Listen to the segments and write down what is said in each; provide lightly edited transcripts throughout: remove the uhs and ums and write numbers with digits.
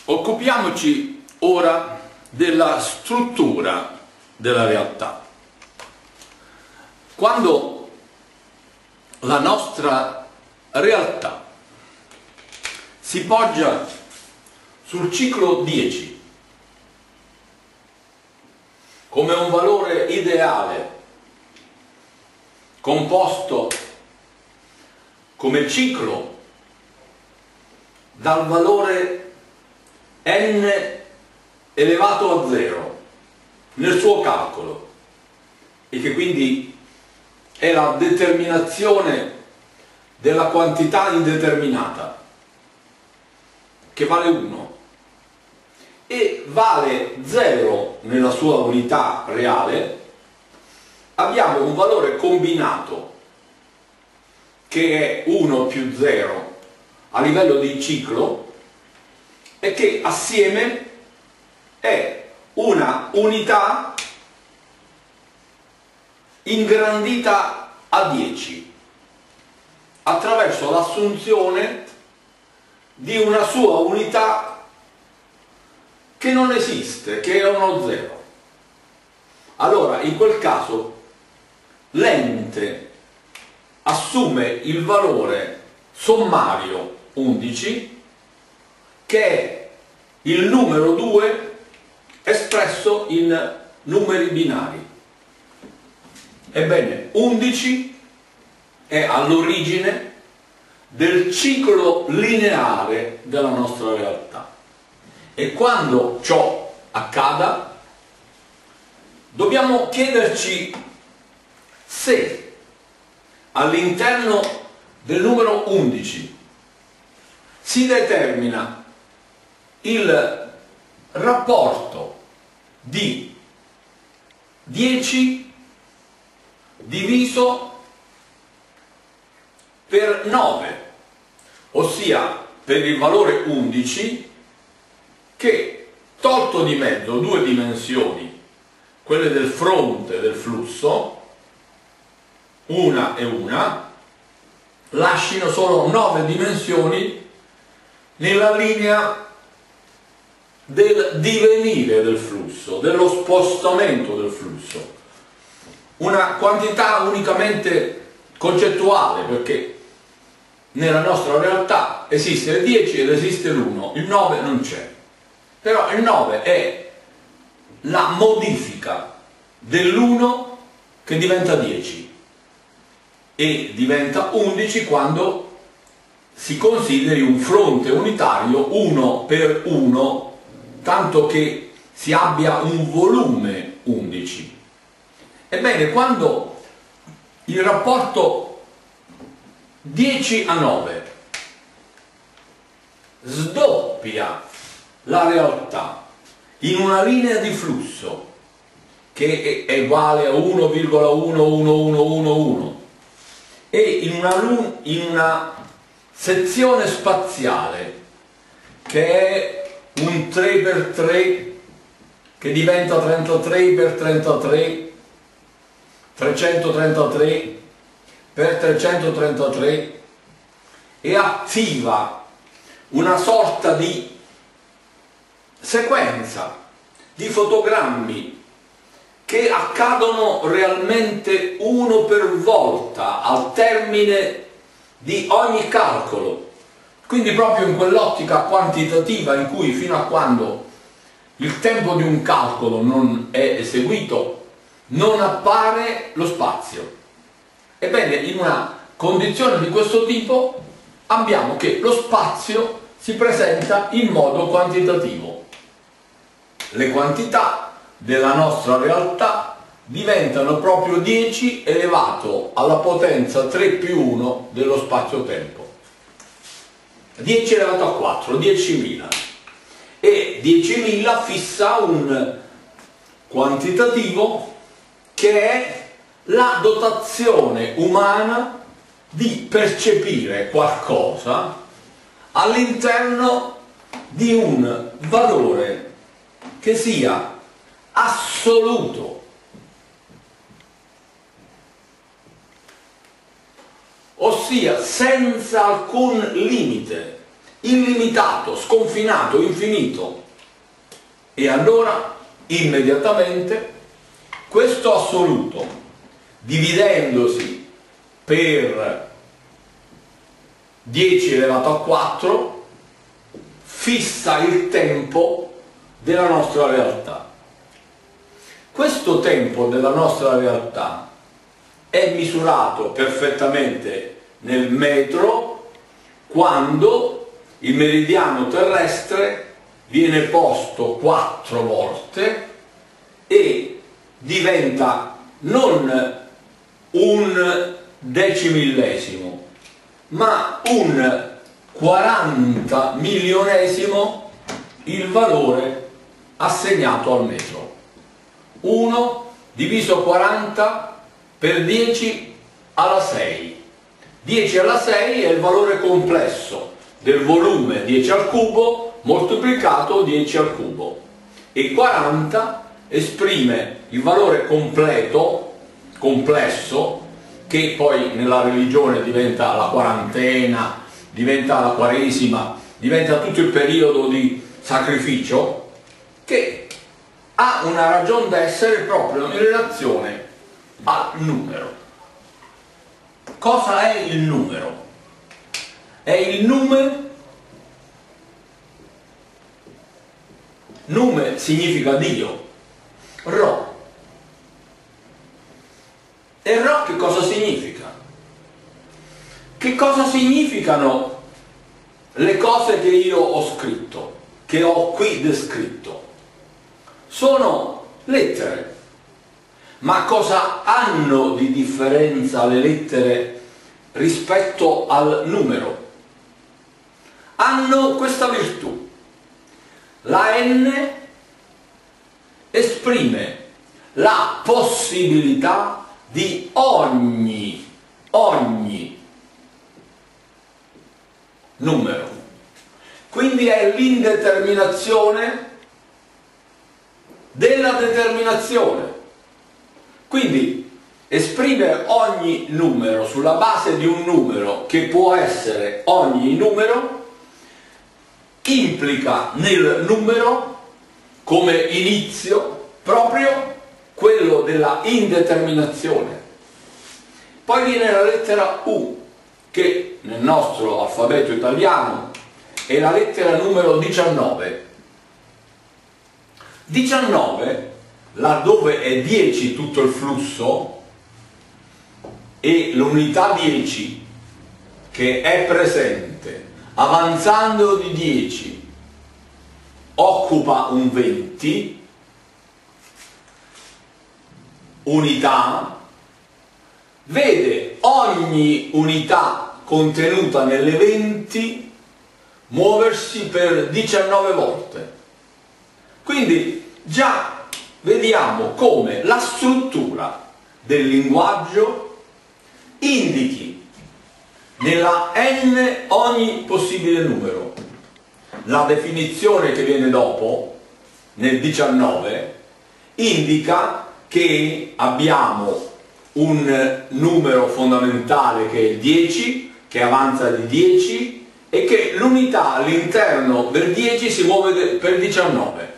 Occupiamoci ora della struttura della realtà. Quando la nostra realtà si poggia sul ciclo 10 come un valore ideale composto come ciclo dal valore n elevato a 0 nel suo calcolo, e che quindi è la determinazione della quantità indeterminata, che vale 1 e vale 0 nella sua unità reale, abbiamo un valore combinato che è 1 più 0 a livello di ciclo e che assieme è una unità ingrandita a 10 attraverso l'assunzione di una sua unità che non esiste, che è uno 0. Allora, in quel caso, l'ente assume il valore sommario 11, che è il numero 2 espresso in numeri binari. Ebbene, 11 è all'origine del ciclo lineare della nostra realtà. E quando ciò accada, dobbiamo chiederci se all'interno del numero 11 si determina il rapporto di 10 diviso per 9, ossia per il valore 11 che, tolto di mezzo due dimensioni, quelle del fronte del flusso, una e una, lasciano solo 9 dimensioni nella linea del divenire del flusso, dello spostamento del flusso. Una quantità unicamente concettuale, perché nella nostra realtà esiste il 10 ed esiste l'1, il 9 non c'è. Però il 9 è la modifica dell'1 che diventa 10 e diventa 11 quando si consideri un fronte unitario 1 per 1, tanto che si abbia un volume 11. Ebbene, quando il rapporto 10 a 9 sdoppia la realtà in una linea di flusso che è uguale a 1,11111 e in una sezione spaziale che è un 3x3 che diventa 33x33, 333 per 333, e attiva una sorta di sequenza di fotogrammi che accadono realmente uno per volta al termine di ogni calcolo, quindi proprio in quell'ottica quantitativa in cui fino a quando il tempo di un calcolo non è eseguito non appare lo spazio. Ebbene, in una condizione di questo tipo abbiamo che lo spazio si presenta in modo quantitativo. Le quantità della nostra realtà diventano proprio 10 elevato alla potenza 3 più 1 dello spazio-tempo. 10 elevato a 4, 10.000. E 10.000 fissa un quantitativo che è la dotazione umana di percepire qualcosa all'interno di un valore che sia assoluto, ossia senza alcun limite, illimitato, sconfinato, infinito. E allora immediatamente questo assoluto, dividendosi per 10 elevato a 4, fissa il tempo della nostra realtà. Questo tempo della nostra realtà è misurato perfettamente nel metro quando il meridiano terrestre viene posto 4 volte e diventa non un decimillesimo, ma un 40 milionesimo il valore assegnato al metro. 1 diviso 40 per 10 alla 6. 10 alla 6 è il valore complesso del volume 10 al cubo moltiplicato 10 al cubo, e 40 esprime il valore complesso, che poi nella religione diventa la quarantena, diventa la quaresima, diventa tutto il periodo di sacrificio, che ha una ragione d'essere proprio in relazione al numero. Cosa è il numero? È il Nume significa Dio, Ro. E Ro che cosa significa? Che cosa significano le cose che io ho scritto, che ho qui descritto? Sono lettere. Ma cosa hanno di differenza le lettere rispetto al numero? Hanno questa virtù. La N esprime la possibilità di ogni numero. Quindi è l'indeterminazione della determinazione. Quindi esprimere ogni numero sulla base di un numero che può essere ogni numero implica nel numero come inizio proprio quello della indeterminazione. Poi viene la lettera U, che nel nostro alfabeto italiano è la lettera numero 19. 19, laddove è 10 tutto il flusso, e l'unità 10 che è presente avanzando di 10 occupa un 20 unità, vede ogni unità contenuta nelle 20 muoversi per 19 volte. Quindi già vediamo come la struttura del linguaggio indichi nella N ogni possibile numero. La definizione che viene dopo, nel 19, indica che abbiamo un numero fondamentale che è il 10, che avanza di 10, e che l'unità all'interno del 10 si muove per 19.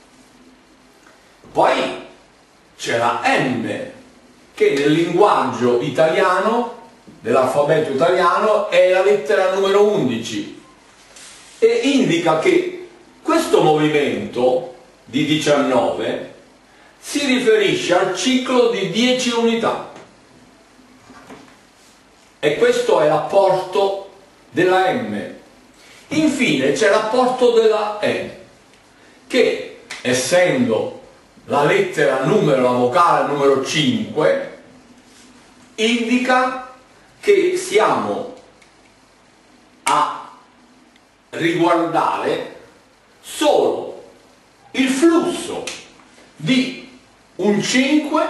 Poi c'è la M, che nel linguaggio italiano, dell'alfabeto italiano, è la lettera numero 11 e indica che questo movimento di 19 si riferisce al ciclo di 10 unità, e questo è l'apporto della M. Infine c'è l'apporto della E, che essendo la lettera numero, la vocale numero 5, indica che siamo a riguardare solo il flusso di un 5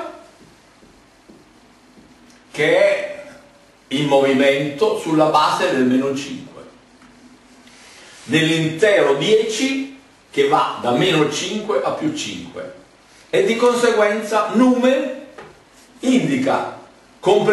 che è in movimento sulla base del meno 5, nell'intero 10 che va da meno 5 a più 5, e di conseguenza nume indica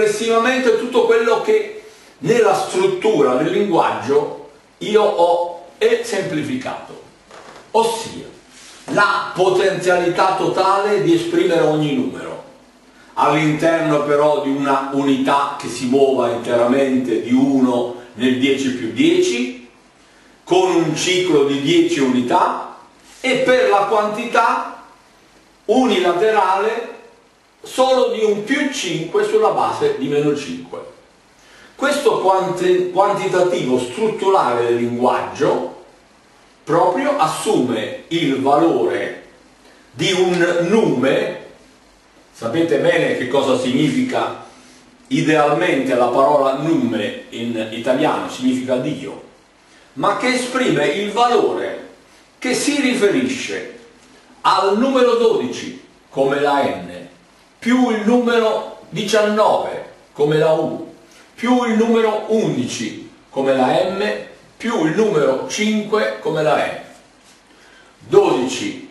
complessivamente tutto quello che nella struttura del linguaggio io ho e semplificato, ossia la potenzialità totale di esprimere ogni numero, all'interno però di una unità che si muova interamente di 1 nel 10 più 10, con un ciclo di 10 unità, e per la quantità unilaterale solo di un più 5 sulla base di meno 5. Questo quantitativo strutturale del linguaggio proprio assume il valore di un nume. Sapete bene che cosa significa idealmente la parola nume in italiano, significa Dio, ma che esprime il valore che si riferisce al numero 12 come la N, più il numero 19 come la U, più il numero 11 come la M, più il numero 5 come la E. 12,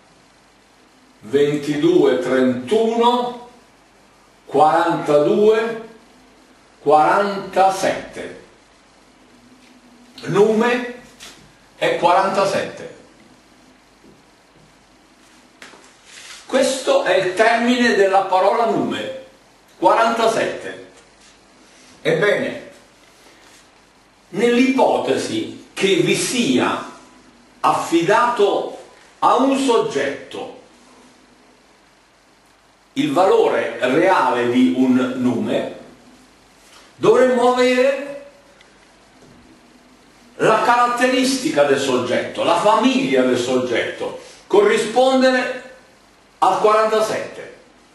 22, 31, 42, 47. Nume è 47. Questo è il termine della parola nume, 47. Ebbene, nell'ipotesi che vi sia affidato a un soggetto il valore reale di un nume, dovremmo avere la caratteristica del soggetto, la famiglia del soggetto, corrispondere al 47.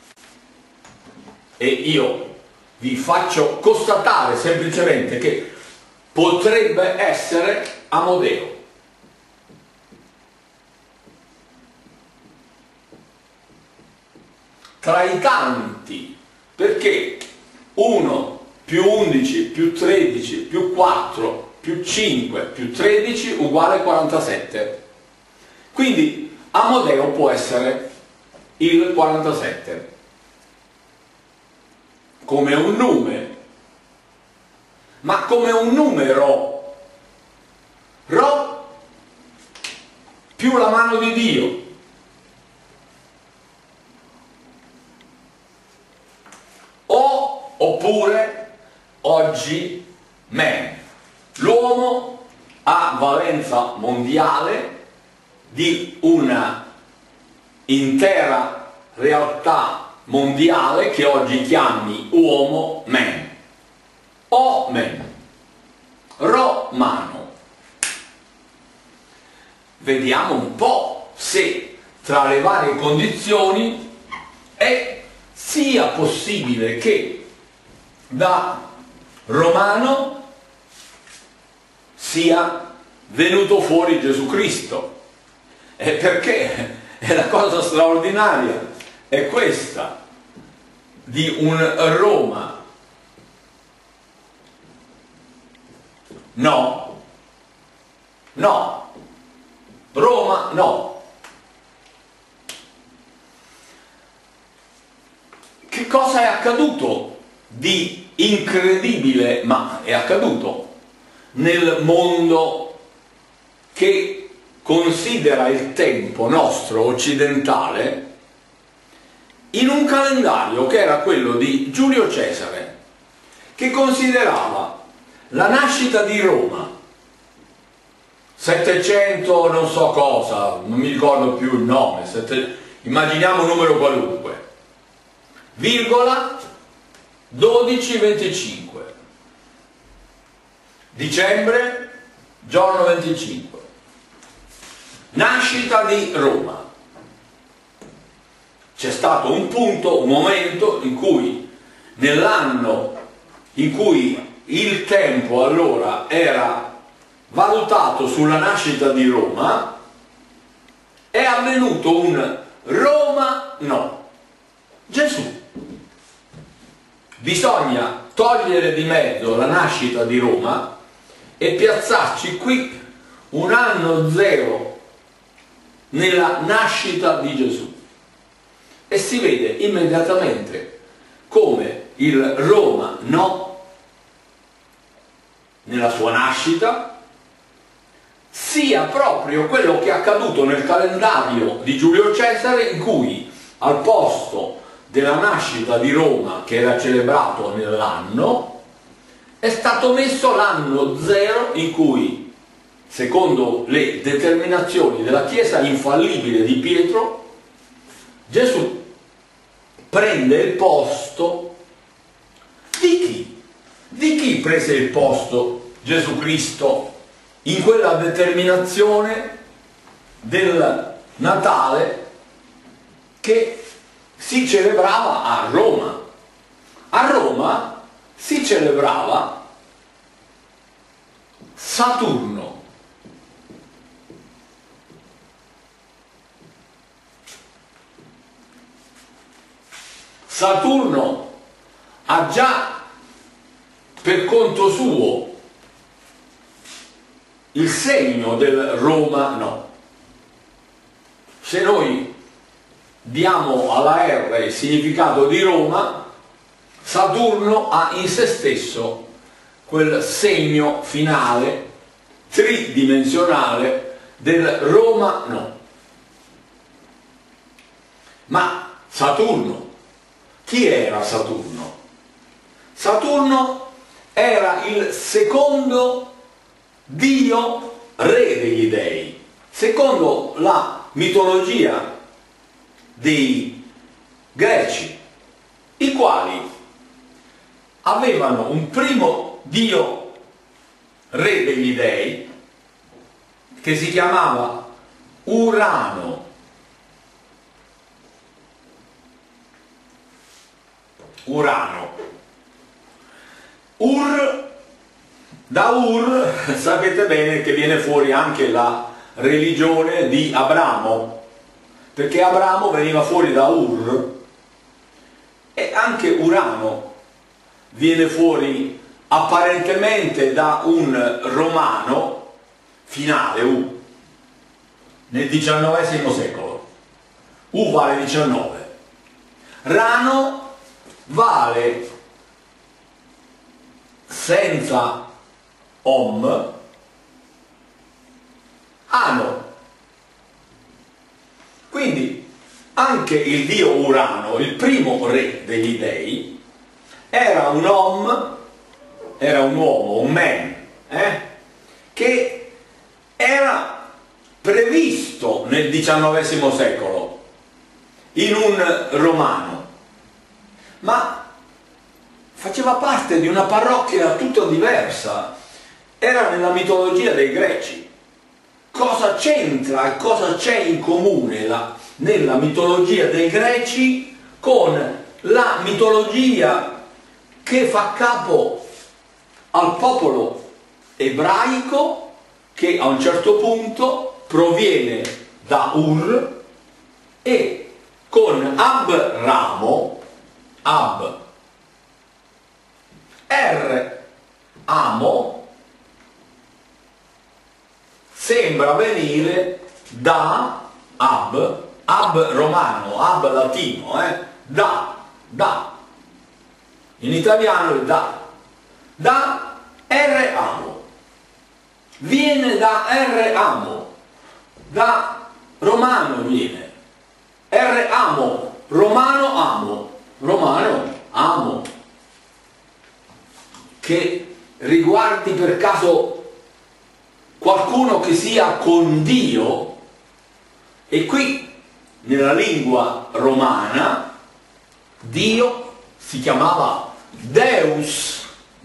E io vi faccio constatare semplicemente che potrebbe essere Amodeo. Tra i tanti, perché 1 più 11 più 13 più 4 più 5 più 13 uguale 47. Quindi Amodeo può essere il 47 come un nome, ma come un numero. Ro più la mano di Dio. Oppure oggi men. L'uomo ha valenza mondiale di una intera realtà mondiale che oggi chiami uomo men. O men. Romano. Vediamo un po' se tra le varie condizioni sia possibile che da romano sia venuto fuori Gesù Cristo. E perché è la cosa straordinaria, è questa, di un Roma. No, no, Roma no. Che cosa è accaduto di incredibile, ma è accaduto nel mondo che considera il tempo nostro occidentale in un calendario che era quello di Giulio Cesare, che considerava la nascita di Roma 700 non so cosa, non mi ricordo più il nome, immaginiamo un numero qualunque, virgola 12-25, dicembre, giorno 25, nascita di Roma. C'è stato un punto, un momento in cui, nell'anno in cui il tempo allora era valutato sulla nascita di Roma, è avvenuto un Roma no, Gesù. Bisogna togliere di mezzo la nascita di Roma e piazzarci qui un anno zero nella nascita di Gesù. E si vede immediatamente come il Roma no, nella sua nascita, sia proprio quello che è accaduto nel calendario di Giulio Cesare, in cui al posto della nascita di Roma, che era celebrato nell'anno, è stato messo l'anno zero in cui, secondo le determinazioni della Chiesa infallibile di Pietro, Gesù prende il posto di chi? Di chi prese il posto Gesù Cristo in quella determinazione del Natale che si celebrava a Roma? A Roma si celebrava Saturno. Saturno ha già per conto suo il segno del romano. Se noi diamo alla R il significato di Roma, Saturno ha in se stesso quel segno finale tridimensionale del romano. Ma Saturno, chi era Saturno? Saturno era il secondo dio re degli dei, secondo la mitologia dei greci, i quali avevano un primo dio re degli dei che si chiamava Urano. Da Ur sapete bene che viene fuori anche la religione di Abramo, perché Abramo veniva fuori da Ur, e anche Urano viene fuori apparentemente da un romano finale, U, nel XIX secolo. U vale 19. Rano vale senza Om, Ano. Quindi anche il dio Urano, il primo re degli dei, era un Om, era un uomo, un man, che era previsto nel XIX secolo in un romano, ma faceva parte di una parrocchia tutta diversa, era nella mitologia dei greci. Cosa c'entra e cosa c'è in comune nella mitologia dei greci con la mitologia che fa capo al popolo ebraico, che a un certo punto proviene da Ur, e con Abramo, Amo, sembra venire da Ab romano, Ab latino, da. In italiano è da R amo. Viene da R amo, da romano viene. R amo, romano amo. Che riguardi per caso qualcuno che sia con Dio, e qui nella lingua romana Dio si chiamava Deus.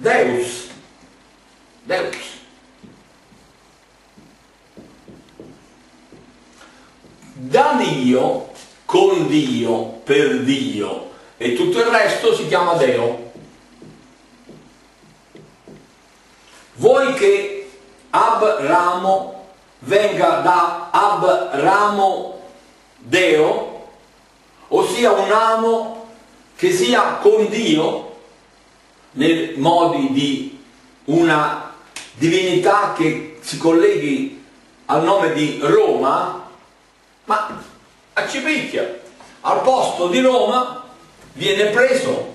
Da Dio, con Dio, per Dio, e tutto il resto si chiama Deo. Vuoi che Abramo venga da Abramo Deo, ossia un amo che sia con Dio nei modi di una divinità che si colleghi al nome di Roma, ma a Cipicchia, al posto di Roma viene preso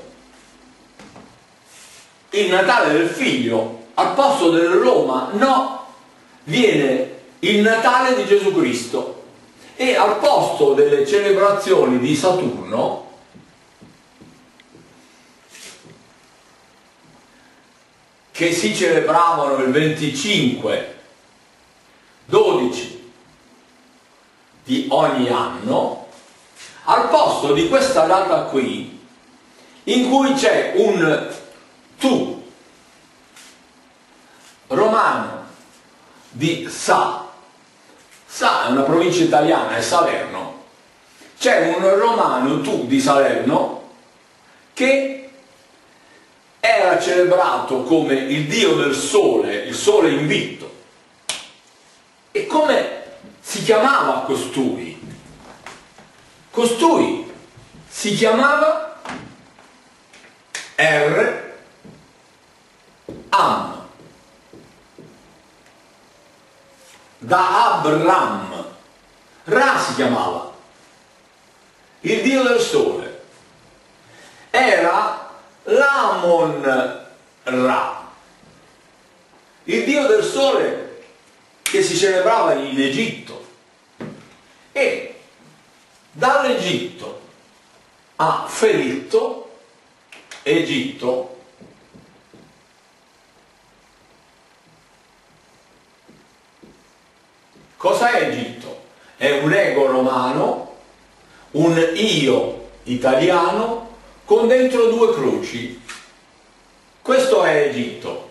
il Natale del figlio, al posto del Roma no, viene il Natale di Gesù Cristo, e al posto delle celebrazioni di Saturno che si celebravano il 25/12 di ogni anno, al posto di questa data qui, in cui c'è un tu romano di Sa è una provincia italiana, è Salerno, c'è un romano tu di Salerno che era celebrato come il dio del sole, il sole invitto. E come si chiamava costui? Costui si chiamava Am, da Abram. Ra si chiamava, il dio del sole. Era l'Amon-Ra, il dio del sole che si celebrava in Egitto. E dall'Egitto a Feritto, Egitto, cosa è Egitto? È un ego romano, un io italiano con dentro due croci. Questo è Egitto.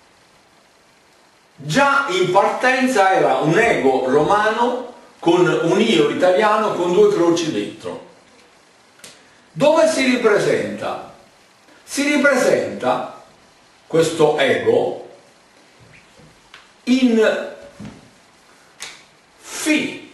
Già in partenza era un ego romano con un io italiano con due croci dentro. Dove si ripresenta? Si ripresenta questo ego in Fi,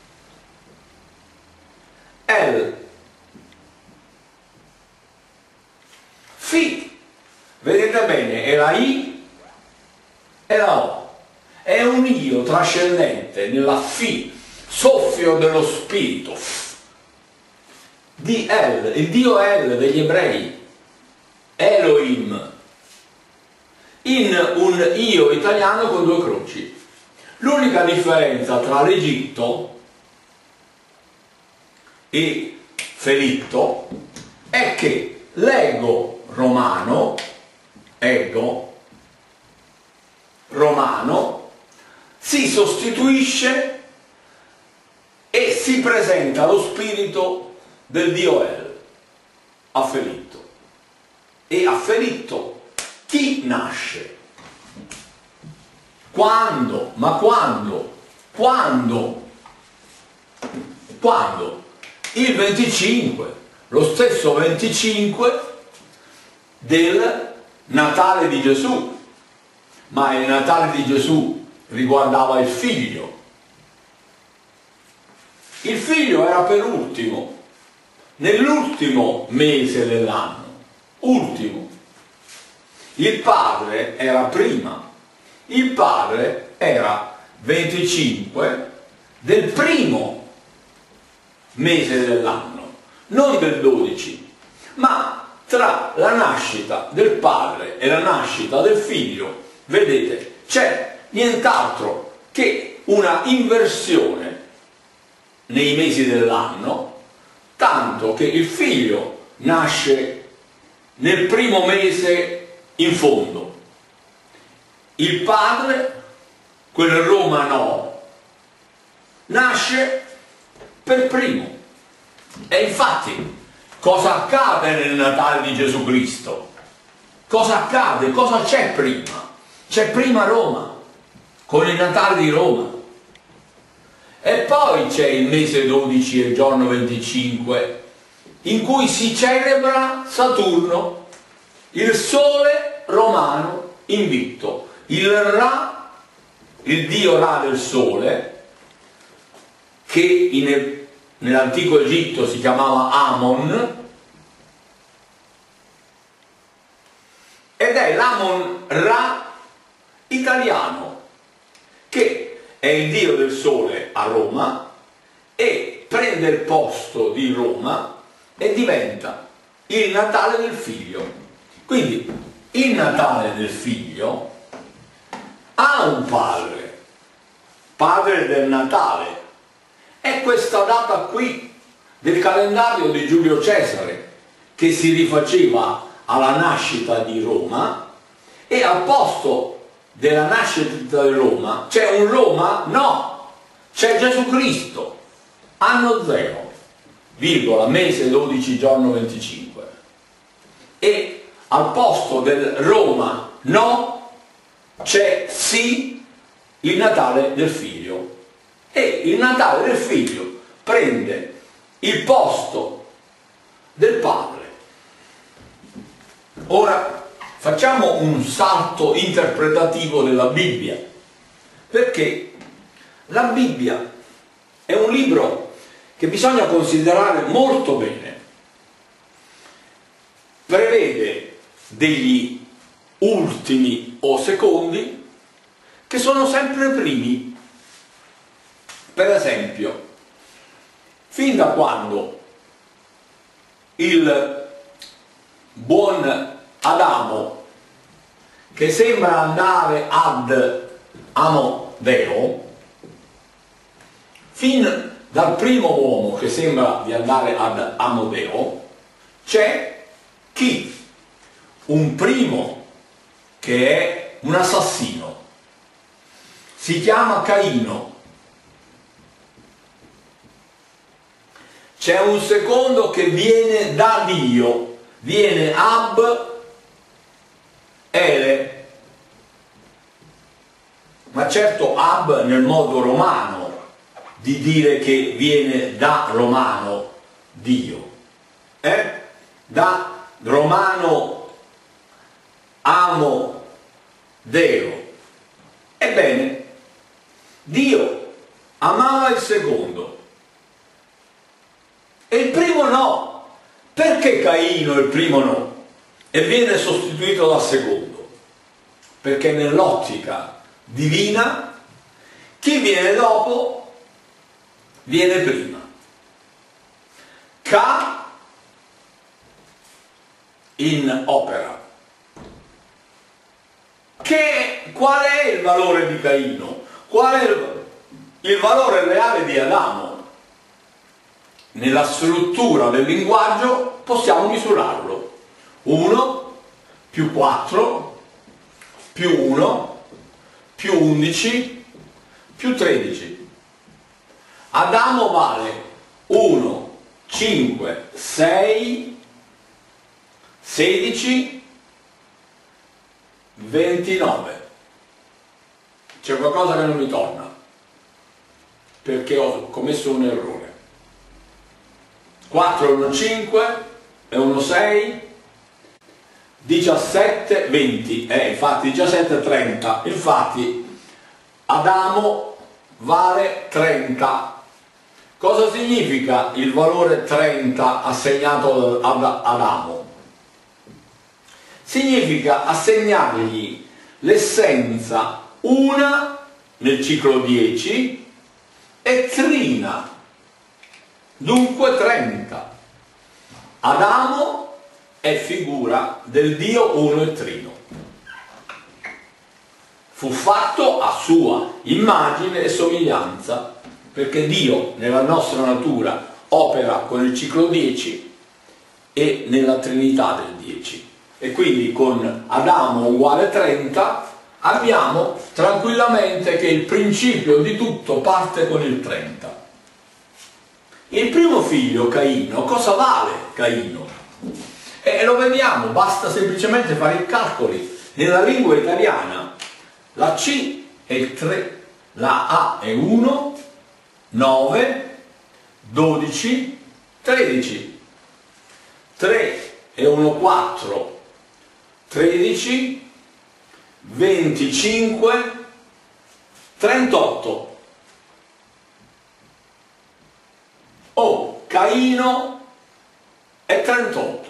Fi, vedete bene, è la I e la O. È un io trascendente nella Fi, soffio dello spirito, di El, il dio El degli ebrei, Elohim, in un io italiano con due croci. L'unica differenza tra l'Egitto e Feritto è che l'ego romano, si sostituisce e si presenta lo spirito del dio El a Feritto. E a Feritto chi nasce? Quando? Ma quando? Quando? Il 25, lo stesso 25 del Natale di Gesù. Ma il Natale di Gesù riguardava il figlio. Il figlio era per ultimo, nell'ultimo mese dell'anno, ultimo. Il padre era prima. Il padre era 25 del primo mese dell'anno, non del 12, ma tra la nascita del padre e la nascita del figlio, vedete, c'è nient'altro che una inversione nei mesi dell'anno, tanto che il figlio nasce nel primo mese in fondo. Il padre, quel romano, nasce per primo. E infatti, cosa accade nel Natale di Gesù Cristo? Cosa accade? Cosa c'è prima? C'è prima Roma, con il Natale di Roma. E poi c'è il mese 12 e il giorno 25, in cui si celebra Saturno, il sole romano invitto. Il Ra, il dio Ra del sole, che nell'antico Egitto si chiamava Amon, ed è l'Amon Ra italiano, che è il dio del sole a Roma e prende il posto di Roma e diventa il Natale del figlio. Quindi il Natale del figlio ha un padre, padre del Natale. È questa data qui del calendario di Giulio Cesare che si rifaceva alla nascita di Roma, e al posto della nascita di Roma c'è un Roma? No, c'è Gesù Cristo, anno 0, virgola, mese 12, giorno 25. E al posto del Roma no, c'è sì il Natale del Figlio. E il Natale del Figlio prende il posto del Padre. Ora facciamo un salto interpretativo della Bibbia, perché la Bibbia è un libro che bisogna considerare molto bene. Prevede degli ultimi o secondi che sono sempre primi. Per esempio, fin da quando il buon Adamo, che sembra andare ad Amodeo, fin dal primo uomo che sembra di andare ad Amodeo, c'è chi? Un primo che è un assassino, si chiama Caino. C'è un secondo che viene da Dio, viene Ab Ele, ma certo Ab nel modo romano di dire che viene da romano Dio, da romano amo Deo. Ebbene, Dio amava il secondo e il primo no. Perché Caino il primo no e viene sostituito dal secondo? Perché nell'ottica divina chi viene dopo viene prima. Ca in opera. Qual è il valore di Caino? Qual è il valore reale di Adamo? Nella struttura del linguaggio possiamo misurarlo. 1 più 4 più 1 più 11 più 13. Adamo vale 1, 5, 6, 16, 29. C'è qualcosa che non mi torna, perché ho commesso un errore. 4 è 1, 5, è 1, 6, 17, 20, infatti 17 è 30, infatti Adamo vale 30. Cosa significa il valore 30 assegnato ad Adamo? Significa assegnargli l'essenza una nel ciclo 10 e trina. Dunque 30. Adamo è figura del Dio uno e trino. Fu fatto a sua immagine e somiglianza, perché Dio nella nostra natura opera con il ciclo 10 e nella Trinità del 10. E quindi con Adamo uguale 30 abbiamo tranquillamente che il principio di tutto parte con il 30. Il primo figlio, Caino, cosa vale Caino? E lo vediamo, basta semplicemente fare i calcoli. Nella lingua italiana la C è il 3, la A è 1, 9, 12, 13. 3 è 1, 4, 13, 25, 38. Oh, Caino è 38.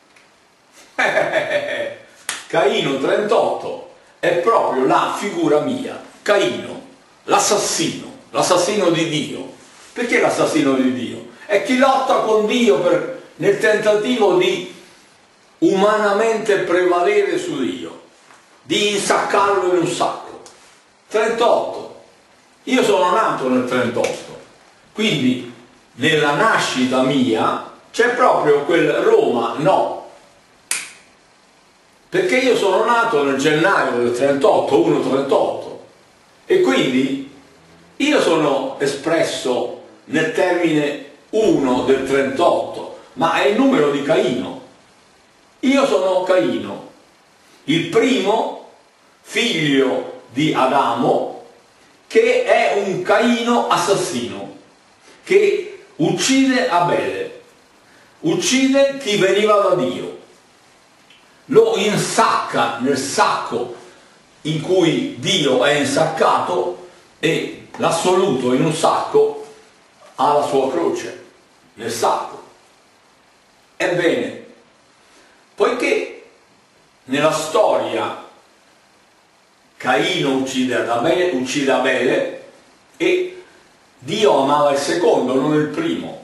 Caino 38 è proprio la figura mia. Caino, l'assassino di Dio. Perché l'assassino di Dio? È chi lotta con Dio nel tentativo di umanamente prevalere su Dio, di insaccarlo in un sacco. 38. Io sono nato nel 38, quindi nella nascita mia c'è proprio quel Roma no, perché io sono nato nel gennaio del 38, 1-38, e quindi io sono espresso nel termine 1 del 38, ma è il numero di Caino. Io sono Caino, il primo figlio di Adamo, che è un Caino assassino, che uccide Abele, uccide chi veniva da Dio, lo insacca nel sacco in cui Dio è insaccato, e l'assoluto in un sacco ha la sua croce nel sacco. Ebbene, poiché nella storia Caino uccide Abele e Dio amava il secondo, non il primo,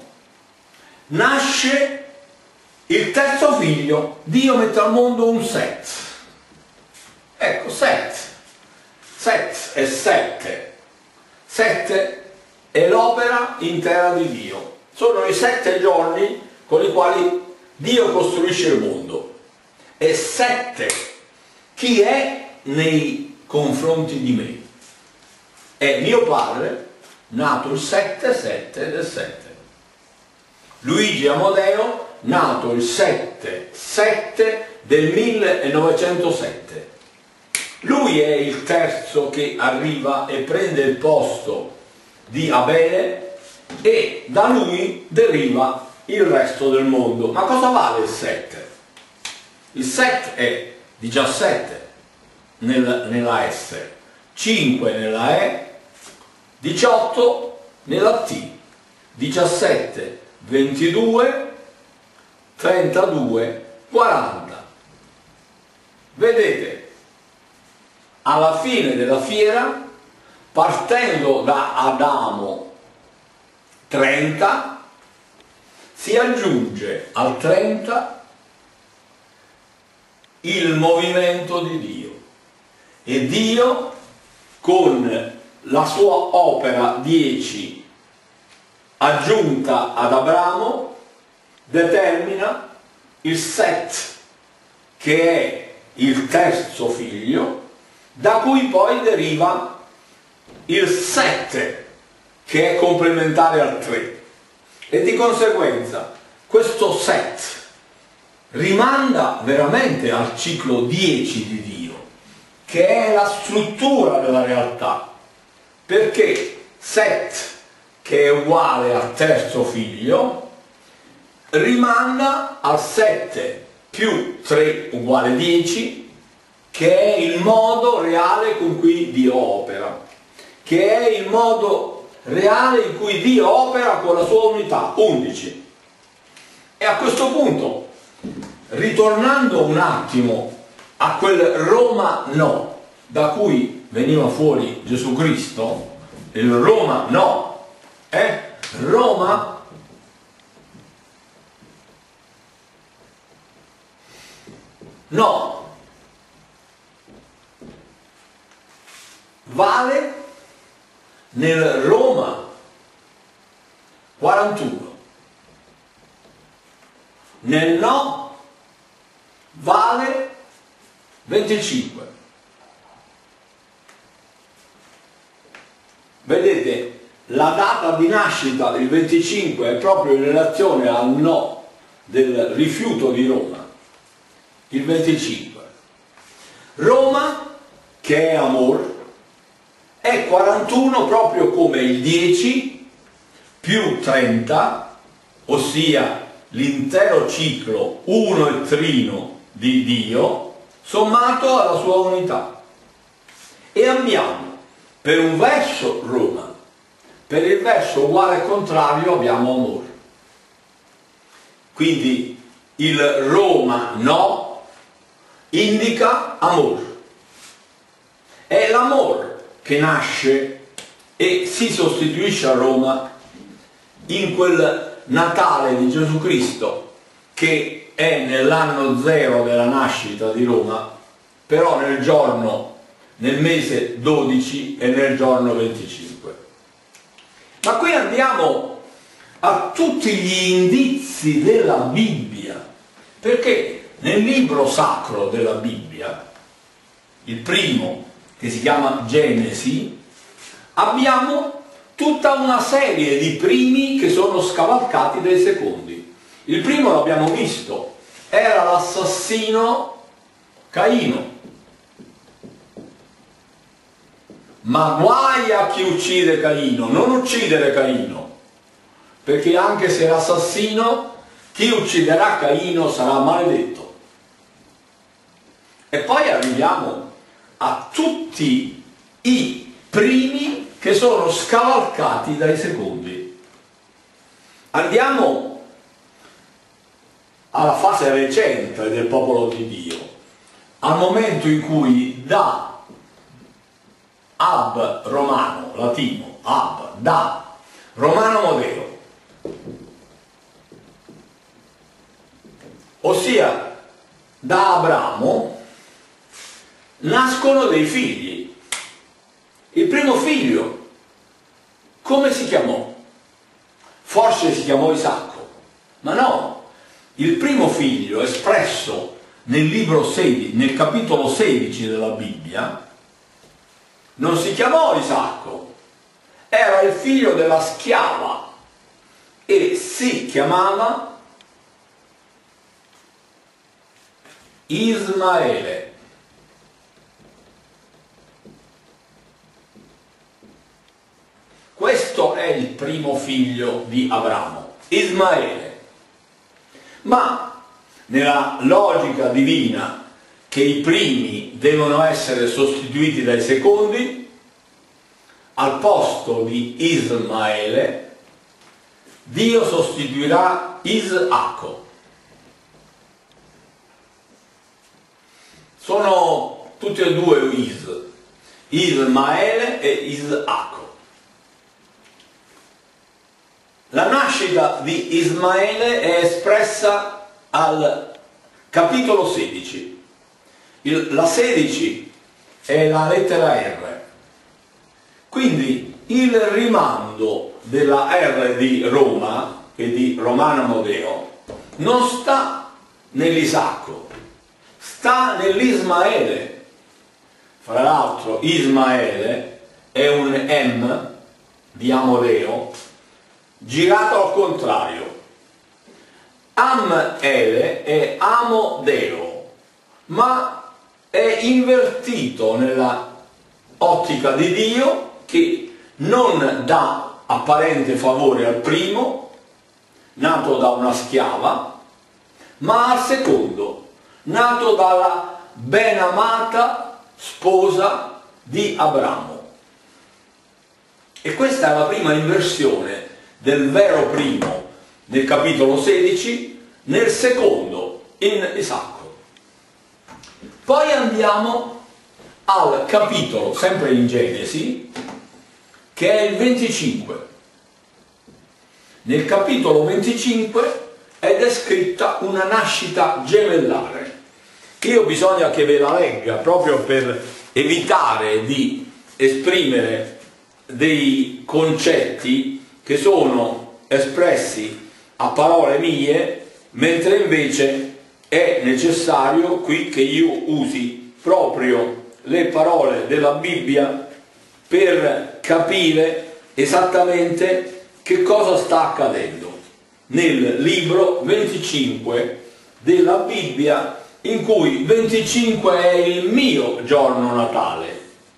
nasce il terzo figlio. Dio mette al mondo un Set. Ecco, Set è sette. Sette è l'opera intera di Dio. Sono i 7 giorni con i quali Dio costruisce il mondo. E 7 chi è nei confronti di me? È mio padre, nato il 7-7 del 7. Luigi Amodeo, nato il 7-7 del 1907. Lui è il terzo che arriva e prende il posto di Abele, e da lui deriva il resto del mondo. Ma cosa vale il 7? Il 7 è 17 nella S, 5 nella E, 18 nella T, 17, 22, 32, 40. Vedete, alla fine della fiera, partendo da Adamo 30, si aggiunge al 30 il movimento di Dio, e Dio con la sua opera 10 aggiunta ad Abramo determina il Set, che è il terzo figlio, da cui poi deriva il 7, che è complementare al 3, e di conseguenza questo Set rimanda veramente al ciclo 10 di Dio, che è la struttura della realtà, perché Set, che è uguale al terzo figlio, rimanda al 7 più 3 uguale 10, che è il modo reale con cui Dio opera, che è il modo reale in cui Dio opera con la sua unità, 11. E a questo punto, ritornando un attimo a quel Roma no, da cui veniva fuori Gesù Cristo, il Roma no, Roma no, vale nel Roma 41, nel no vale 25. Vedete, la data di nascita del 25 è proprio in relazione al no del rifiuto di Roma, il 25. Roma, che è amor, è 41 proprio come il 10 più 30, ossia l'intero ciclo uno e trino di Dio sommato alla sua unità. E abbiamo per un verso Roma, per il verso uguale e contrario abbiamo amore. Quindi il Roma no indica amore. È l'amore che nasce e si sostituisce a Roma in quel Natale di Gesù Cristo, che è nell'anno 0 della nascita di Roma, però nel giorno nel mese 12 e nel giorno 25. Ma qui andiamo a tutti gli indizi della Bibbia, perché nel libro sacro della Bibbia, il primo, che si chiama Genesi, abbiamo tutta una serie di primi che sono scavalcati dai secondi. Il primo l'abbiamo visto, era l'assassino Caino. Ma guai a chi uccide Caino, non uccidere Caino, perché anche se è assassino, chi ucciderà Caino sarà maledetto. E poi arriviamo a tutti i primi che sono scavalcati dai secondi. Andiamo alla fase recente del popolo di Dio, al momento in cui da ab romano, latino, ab, da romano modelo, ossia da Abramo, nascono dei figli. Il primo figlio, come si chiamò? Forse si chiamò Isacco, ma no, il primo figlio espresso nel libro 16, nel capitolo 16 della Bibbia, non si chiamò Isacco, era il figlio della schiava e si chiamava Ismaele. Questo è il primo figlio di Abramo, Ismaele. Ma nella logica divina che i primi devono essere sostituiti dai secondi, al posto di Ismaele Dio sostituirà Isacco. Sono tutti e due Ismaele e Isacco. La nascita di Ismaele è espressa al capitolo 16. La 16 è la lettera R. Quindi il rimando della R di Roma e di Romano Modeo non sta nell'Isacco, sta nell'Ismaele. Fra l'altro Ismaele è un M di Amodeo girato al contrario. Amele è Amodeo, ma è invertito nella ottica di Dio, che non dà apparente favore al primo, nato da una schiava, ma al secondo, nato dalla ben amata sposa di Abramo. E questa è la prima inversione del vero primo nel capitolo 16, nel secondo in Isacco. Poi andiamo al capitolo, sempre in Genesi, che è il 25. Nel capitolo 25 è descritta una nascita gemellare. Io bisogna che ve la legga proprio per evitare di esprimere dei concetti che sono espressi a parole mie, mentre invece è necessario qui che io usi proprio le parole della Bibbia per capire esattamente che cosa sta accadendo nel libro 25 della Bibbia, in cui 25 è il mio giorno natale.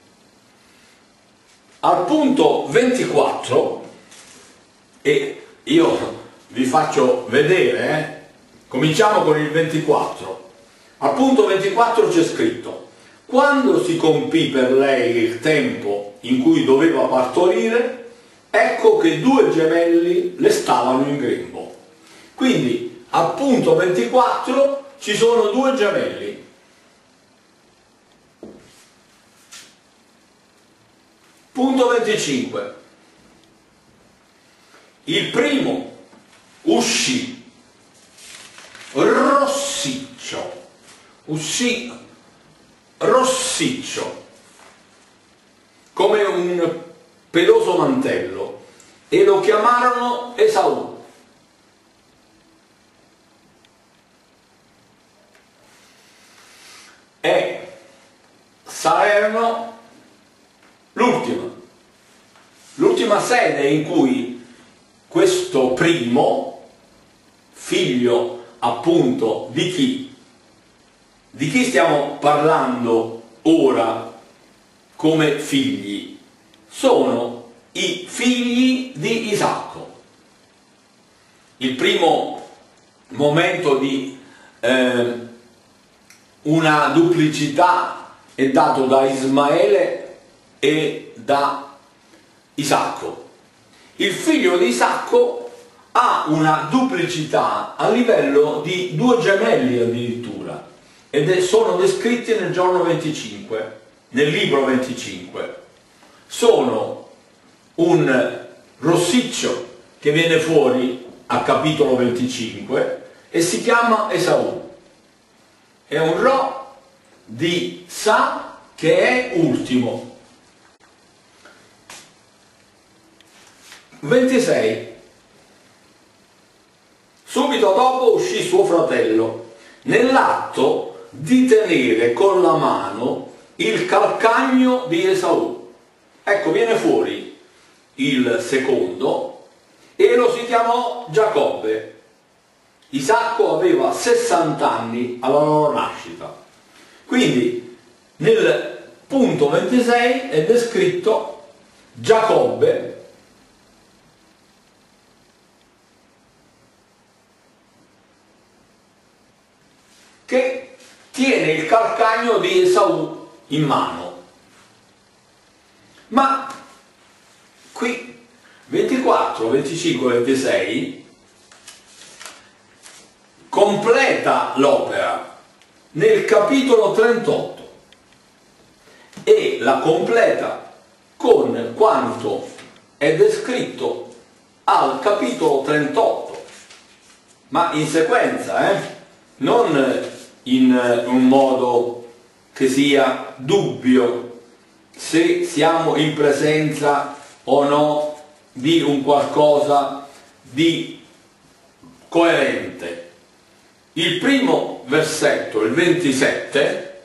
Al punto 24, e io vi faccio vedere, cominciamo con il 24. Al punto 24 c'è scritto: quando si compì per lei il tempo in cui doveva partorire, ecco che due gemelli le stavano in grembo. Quindi al punto 24 ci sono due gemelli. Punto 25. Il primo uscì rossiccio, come un peloso mantello, e lo chiamarono Esaù. E Salerno l'ultima sede in cui questo primo figlio, appunto, di chi? Di chi stiamo parlando ora come figli? Sono i figli di Isacco. Il primo momento di una duplicità è dato da Ismaele e da Isacco. Il figlio di Isacco ha una duplicità a livello di 2 gemelli addirittura, ed sono descritti nel giorno 25, nel libro 25. Sono un rossiccio che viene fuori a capitolo 25 e si chiama Esaù. È un Ro di Sa che è ultimo. 26. Subito dopo uscì suo fratello, nell'atto di tenere con la mano il calcagno di Esaù. Ecco, viene fuori il secondo e lo si chiamò Giacobbe. Isacco aveva 60 anni alla loro nascita. Quindi nel punto 26 è descritto Giacobbe che tiene il calcagno di Esaù in mano. Ma qui 24, 25, 26 completa l'opera nel capitolo 38 e la completa con quanto è descritto al capitolo 38, ma in sequenza, non in un modo che sia dubbio se siamo in presenza o no di un qualcosa di coerente. Il primo versetto, il 27,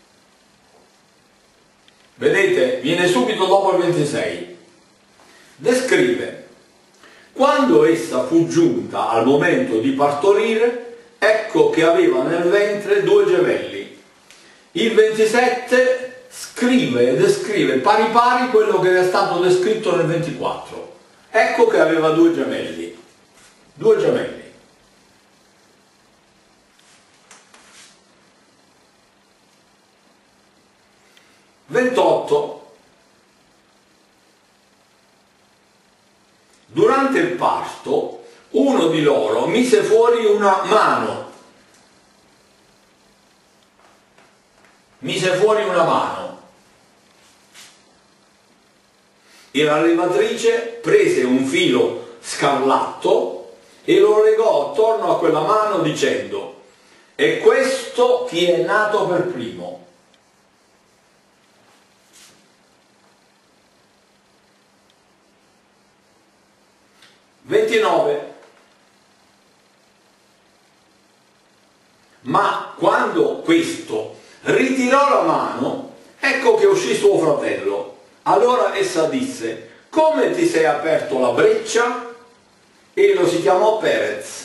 vedete, viene subito dopo il 26, descrive: quando essa fu giunta al momento di partorire, ecco che aveva nel ventre 2 gemelli. Il 27 scrive e descrive pari pari quello che era stato descritto nel 24. Ecco che aveva 2 gemelli. 2 gemelli. 28. Durante il parto uno di loro mise fuori una mano. Mise fuori una mano. E la levatrice prese un filo scarlatto e lo legò attorno a quella mano dicendo: è questo chi è nato per primo. 29. Ma quando questo ritirò la mano, ecco che uscì suo fratello. Allora essa disse: come ti sei aperto la breccia? E lo si chiamò Perez.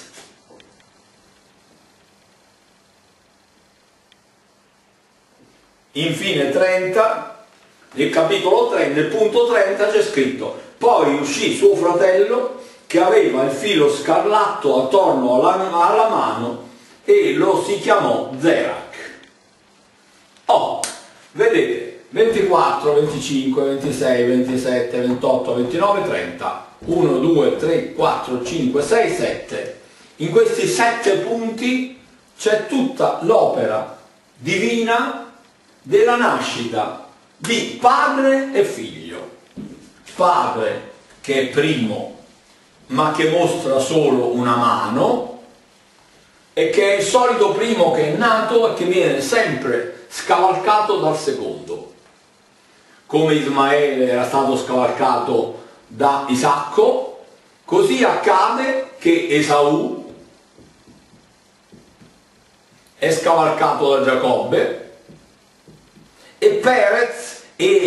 Infine 30, nel capitolo 3, nel punto 30 c'è scritto: poi uscì suo fratello che aveva il filo scarlatto attorno alla mano e lo si chiamò Zerach. Oh, vedete, 24, 25, 26, 27, 28, 29, 30, 1, 2, 3, 4, 5, 6, 7. In questi 7 punti c'è tutta l'opera divina della nascita di padre e figlio. Padre che è primo ma che mostra solo una mano, e che è il solito primo che è nato e che viene sempre scavalcato dal secondo. come Ismaele era stato scavalcato da Isacco, così accade che Esaù è scavalcato da Giacobbe e Perez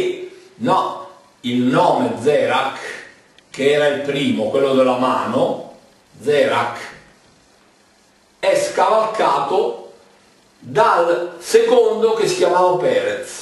il nome Zerach, che era il primo, quello della mano, Zerach, è scavalcato dal secondo che si chiamava Perez.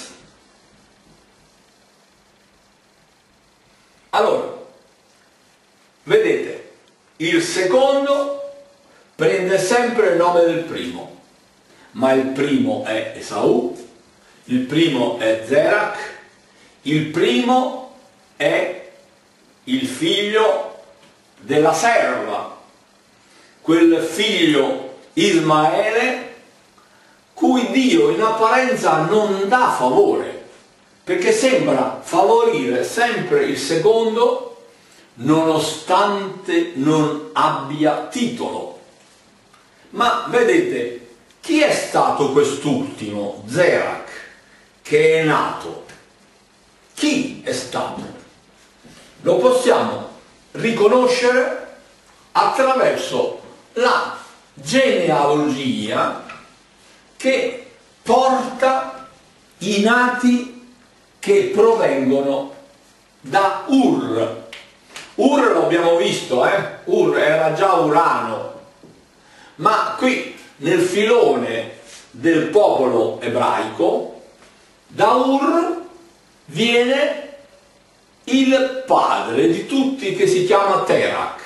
Allora, vedete, il secondo prende sempre il nome del primo, ma il primo è Esaù, il primo è Zerach, il primo è il figlio della serva, quel figlio Ismaele cui Dio in apparenza non dà favore, perché sembra favorire sempre il secondo nonostante non abbia titolo. Ma vedete, chi è stato quest'ultimo, Zerach, che è nato? Chi è stato? Lo possiamo riconoscere attraverso la genealogia che porta i nati che provengono da Ur. Ur l'abbiamo visto, Ur era già Urano, ma qui nel filone del popolo ebraico, da Ur viene il padre di tutti, che si chiama Terach.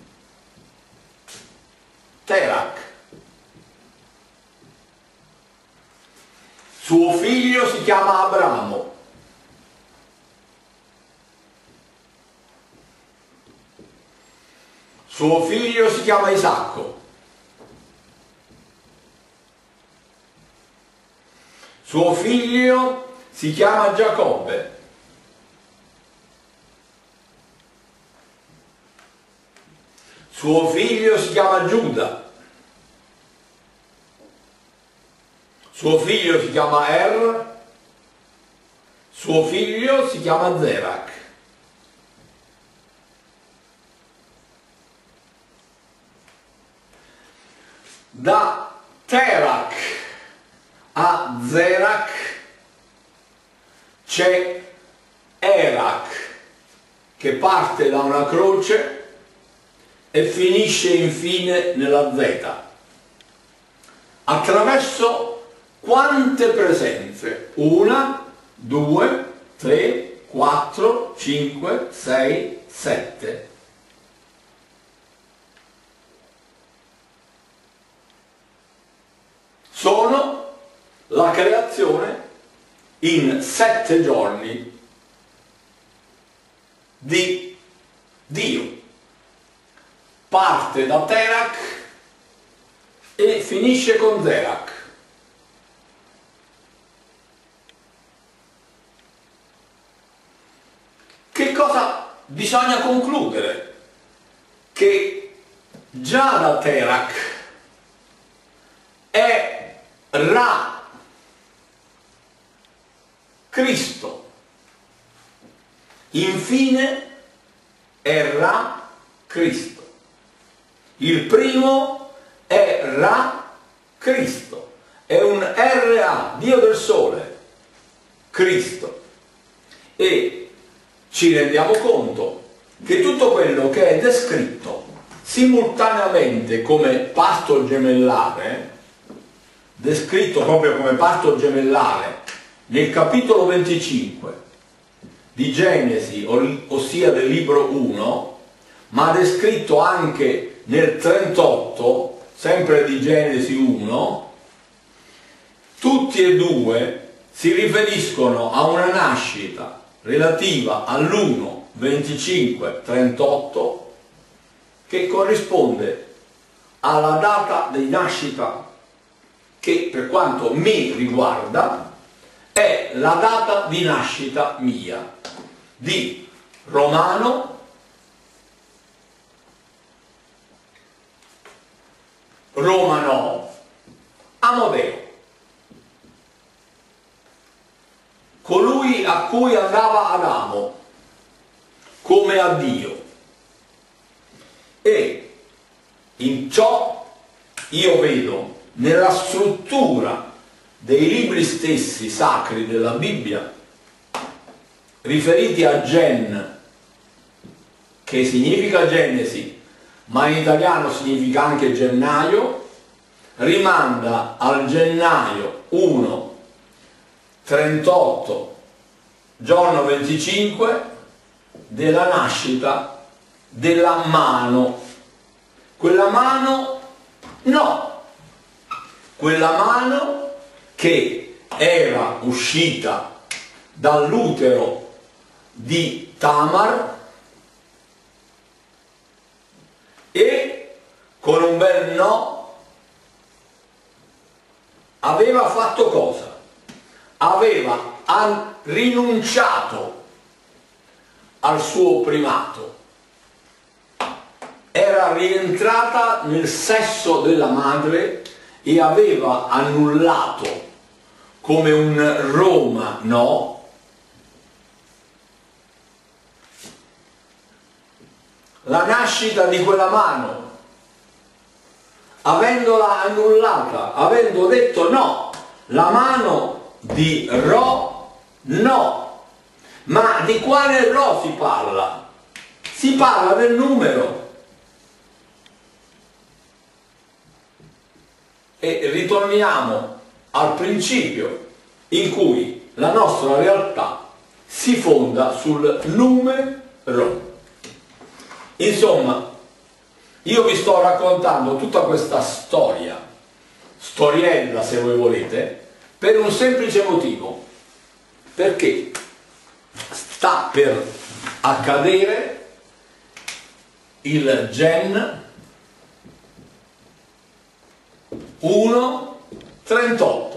Terach. Suo figlio si chiama Abramo. Suo figlio si chiama Isacco. Suo figlio si chiama Giacobbe. Suo figlio si chiama Giuda. Suo figlio si chiama Er. Suo figlio si chiama Zerach. Da Terach a Zerach c'è Erach, che parte da una croce e finisce infine nella Z. Attraverso quante presenze? 1, 2, 3, 4, 5, 6, 7. Sono la creazione in 7 giorni di Dio. Parte da Terach e finisce con Zerach. Che cosa bisogna concludere? Che già da Terach è Ra Cristo, infine è Ra Cristo. Il primo è Ra Cristo, è un RA, Dio del Sole, Cristo. E ci rendiamo conto che tutto quello che è descritto simultaneamente come parto gemellare, descritto proprio come parto gemellare nel capitolo 25 di Genesi, ossia del libro 1, ma descritto anche nel 38, sempre di Genesi 1, tutti e due si riferiscono a una nascita relativa all'1, 25, 38, che corrisponde alla data di nascita che, per quanto mi riguarda, è la data di nascita mia, di Romano Amodeo. colui a cui andava Adamo, come a Dio. E in ciò io vedo nella struttura dei libri stessi sacri della Bibbia, riferiti a Gen, che significa Genesi, ma in italiano significa anche gennaio, rimanda al gennaio 1, 38, giorno 25 della nascita della mano. Quella mano, no, quella mano che era uscita dall'utero di Tamar e con un bel no aveva fatto cosa? Aveva rinunciato al suo primato, era rientrata nel sesso della madre e aveva annullato come un Roma no la nascita di quella mano, avendola annullata, avendo detto no, la mano di Ro no. Ma di quale Ro si parla? Si parla del numero. E ritorniamo al principio in cui la nostra realtà si fonda sul numero. Insomma, io vi sto raccontando tutta questa storia, storiella se voi volete, per un semplice motivo, perché sta per accadere il Gen 1:38.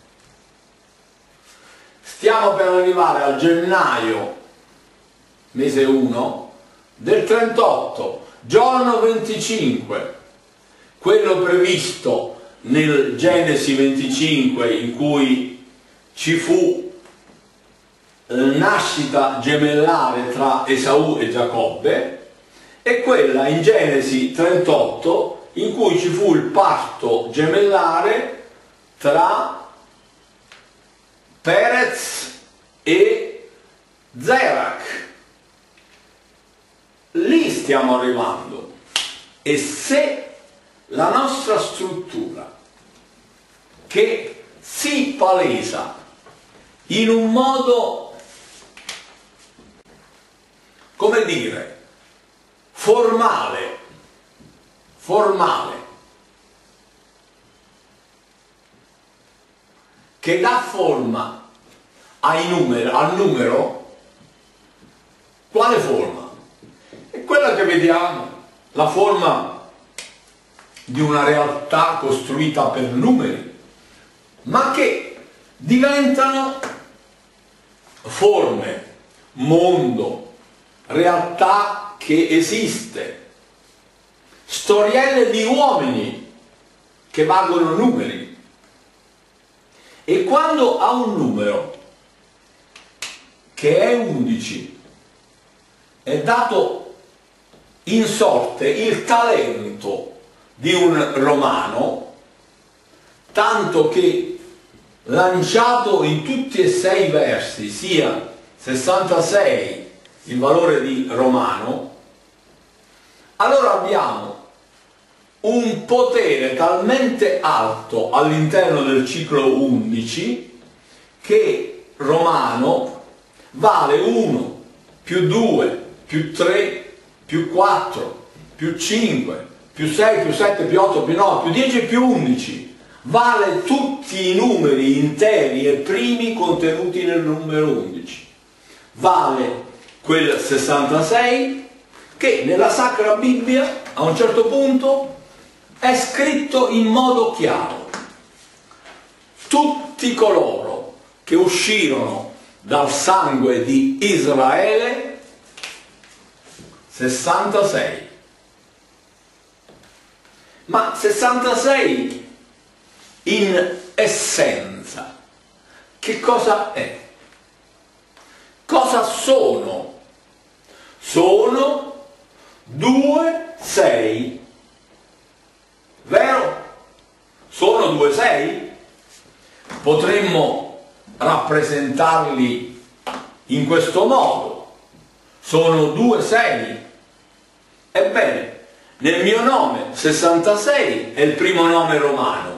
Stiamo per arrivare al gennaio, mese 1, del 38, giorno 25, quello previsto nel Genesi 25 in cui ci fu la nascita gemellare tra Esaù e Giacobbe, e quella in Genesi 38 in cui ci fu il parto gemellare tra Perez e Zerach. Lì stiamo arrivando. E se la nostra struttura, che si palesa in un modo, come dire, formale, che dà forma al numero, quale forma? È quella che vediamo, la forma di una realtà costruita per numeri, ma che diventano forme, mondo, realtà che esiste, storielle di uomini che valgono numeri. E quando a un numero che è 11 è dato in sorte il talento di un romano, tanto che lanciato in tutti e 6 versi sia 66 il valore di romano, allora abbiamo un potere talmente alto all'interno del ciclo 11 che romano vale 1 più 2 più 3 più 4 più 5 più 6 più 7 più 8 più 9 più 10 più 11, vale tutti i numeri interi e primi contenuti nel numero 11, vale quel 66 che nella Sacra Bibbia a un certo punto è scritto in modo chiaro: tutti coloro che uscirono dal sangue di Israele, 66. Ma 66 in essenza che cosa è? Cosa sono? Sono 2 6, vero? Sono 2 6? Potremmo rappresentarli in questo modo. Sono 2 6. Ebbene, nel mio nome 66 è il primo nome romano,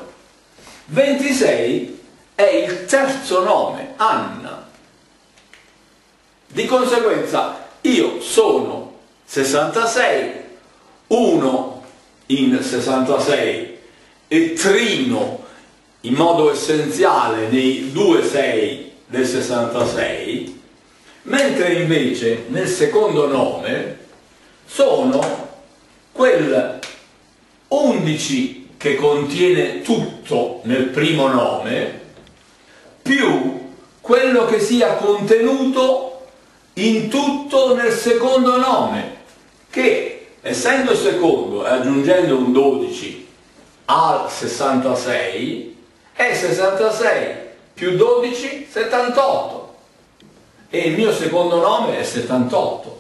26 è il terzo nome, Anna. Di conseguenza io sono 66, 1 in 66 e trino in modo essenziale nei 2 6 del 66, mentre invece nel secondo nome sono quel 11 che contiene tutto nel primo nome più quello che sia contenuto in tutto nel secondo nome, che essendo il secondo e aggiungendo un 12 al 66 è 66 più 12 78 e il mio secondo nome è 78.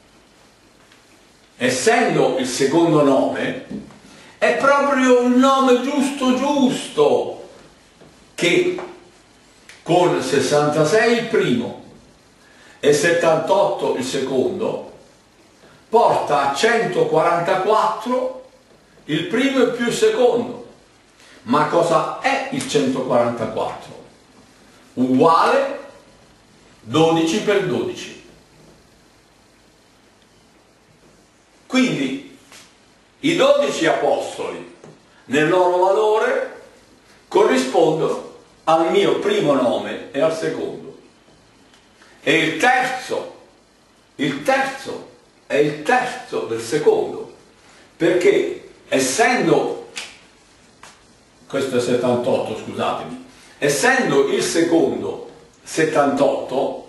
Essendo il secondo nome è proprio il nome giusto che con 66 il primo e 78 il secondo porta a 144 il primo e più il secondo. Ma cosa è il 144? Uguale 12 per 12. Quindi i 12 apostoli nel loro valore corrispondono al mio primo nome e al secondo. E il terzo è il terzo del secondo, perché essendo, questo è 78, scusatemi, essendo il secondo 78,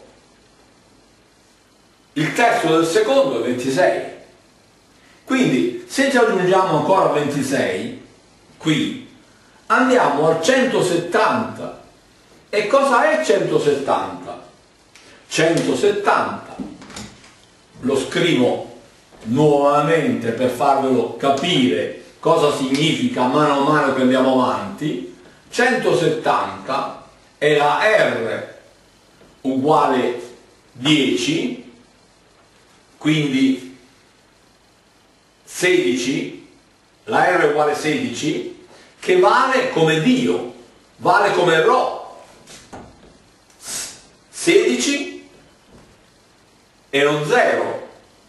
il terzo del secondo è 26. Quindi se ci aggiungiamo ancora 26 qui andiamo al 170. E cosa è 170? 170 lo scrivo nuovamente per farvelo capire cosa significa mano a mano che andiamo avanti. 170 è la R uguale 10, quindi 16, la R uguale 16, che vale come Dio, vale come Rho. 16 è lo 0,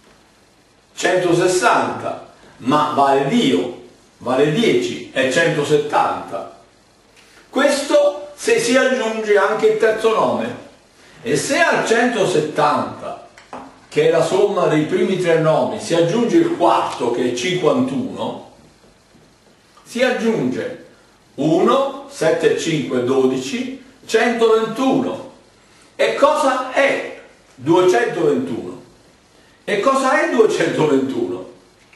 160, ma vale Dio, vale 10, è 170. Questo se si aggiunge anche il terzo nome. E se al 170, che è la somma dei primi tre nomi, si aggiunge il quarto che è 51, si aggiunge 1, 7, 5, 12, 121. E cosa è 221? E cosa è 221?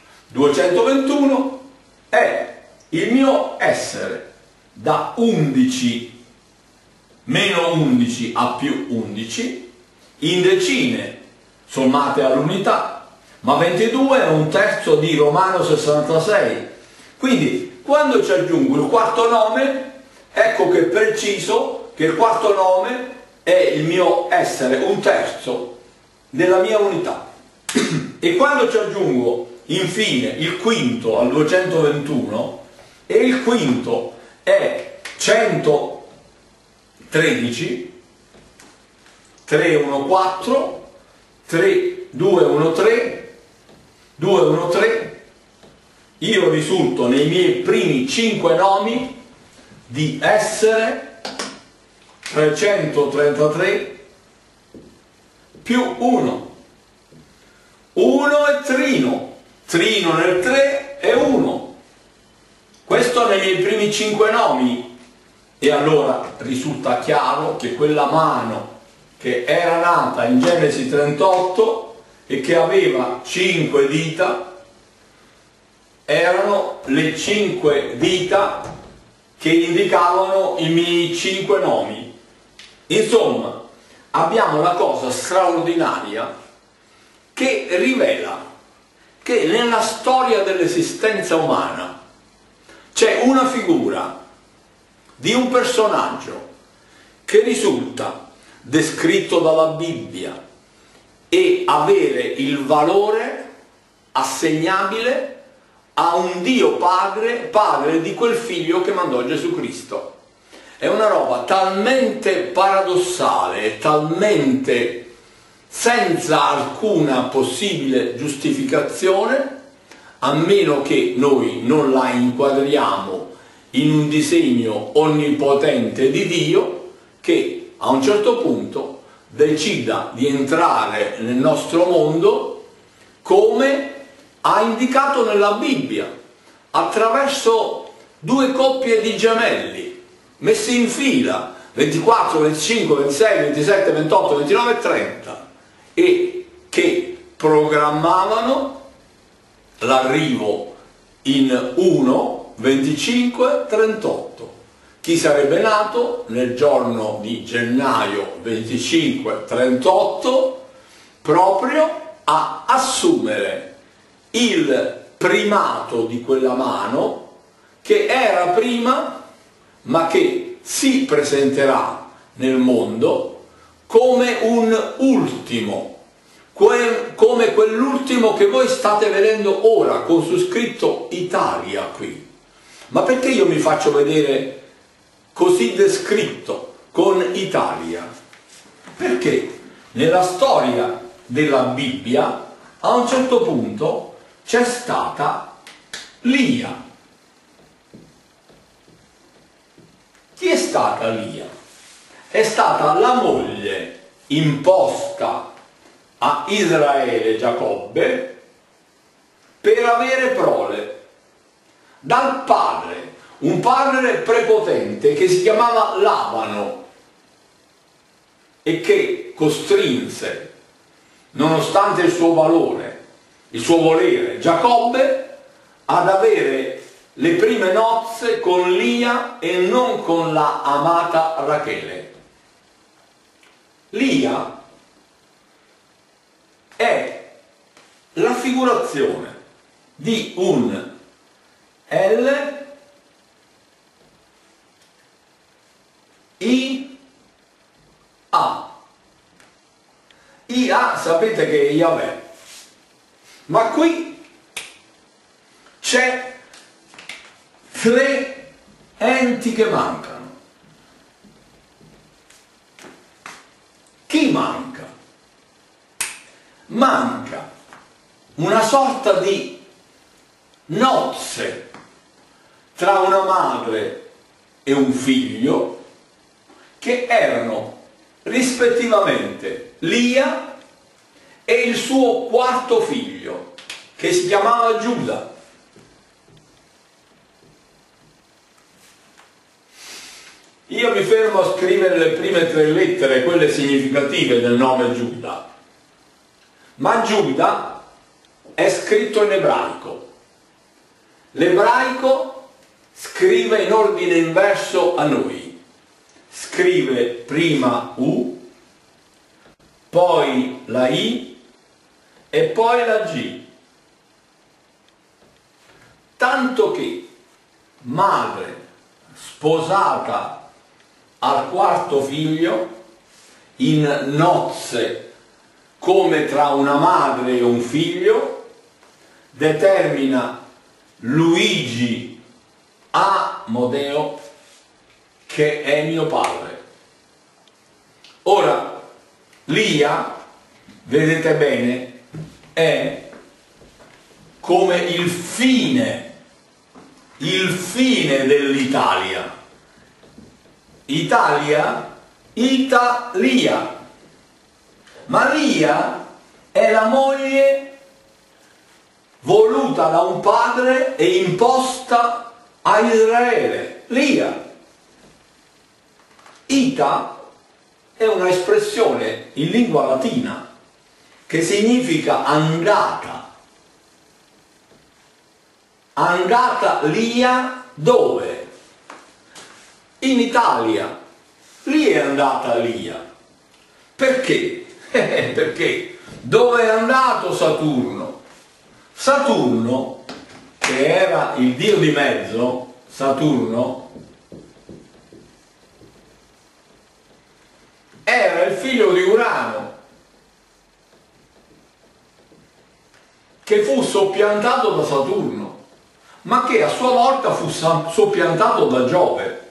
221 è il mio essere da 11 meno 11 a più 11 in decine sommate all'unità, ma 22 è un terzo di Romano 66. Quindi quando ci aggiungo il quarto nome, ecco che preciso che il quarto nome è il mio essere, un terzo della mia unità. E quando ci aggiungo infine il quinto al 221, e il quinto è 113, 3, 1, 4, 3, 2, 1, 3, 2, 1, 3, io risulto nei miei primi 5 nomi di essere 333 più 1. 1 è trino, trino nel 3 è 1. Questo nei miei primi 5 nomi. E allora risulta chiaro che quella mano che era nata in Genesi 38 e che aveva 5 dita erano le 5 dita che indicavano i miei 5 nomi. Insomma, abbiamo la cosa straordinaria che rivela che nella storia dell'esistenza umana c'è una figura di un personaggio che risulta descritto dalla Bibbia e avere il valore assegnabile a un Dio padre di quel figlio che mandò Gesù Cristo. È una roba talmente paradossale e talmente senza alcuna possibile giustificazione, a meno che noi non la inquadriamo in un disegno onnipotente di Dio, che a un certo punto decida di entrare nel nostro mondo come ha indicato nella Bibbia, attraverso due coppie di gemelli messi in fila, 24, 25, 26, 27, 28, 29 e 30, e che programmavano l'arrivo in 1, 25, 38. Chi sarebbe nato nel giorno di gennaio 25, 38 proprio a assumere il primato di quella mano che era prima, ma che si presenterà nel mondo come un ultimo, come quell'ultimo che voi state vedendo ora con su scritto Italia qui. Ma perché io mi faccio vedere così descritto con Italia? Perché nella storia della Bibbia a un certo punto c'è stata Lia. Chi è stata Lia? È stata la moglie imposta a Israele, Giacobbe, per avere prole dal padre, un padre prepotente che si chiamava Labano e che costrinse, nonostante il suo valore, il suo volere, Giacobbe ad avere le prime nozze con Lia e non con la amata Rachele. Lia è la figurazione di un L-I-A. IA sapete che è Yahweh, ma qui c'è tre enti che mancano. Chi manca? Manca una sorta di nozze tra una madre e un figlio che erano rispettivamente Lia e il suo quarto figlio che si chiamava Giuda. Io mi fermo a scrivere le prime tre lettere, quelle significative del nome Giuda, ma Giuda è scritto in ebraico. L'ebraico scrive in ordine inverso a noi, scrive prima U, poi la I e poi la G, tanto che madre sposata al quarto figlio in nozze come tra una madre e un figlio determina Luigi Amodeo, che è mio padre. Ora Lia, vedete bene, è come il fine dell'Italia. Italia, Italia. Ma Lia è la moglie voluta da un padre e imposta a Israele. Lia. Ita è una espressione in lingua latina che significa andata. Andata Lia dove? In Italia. Lì è andata Lia. Perché? Perché dove è andato Saturno? Saturno, che era il dio di mezzo, Saturno, era il figlio di Urano, che fu soppiantato da Saturno, ma che a sua volta fu soppiantato da Giove.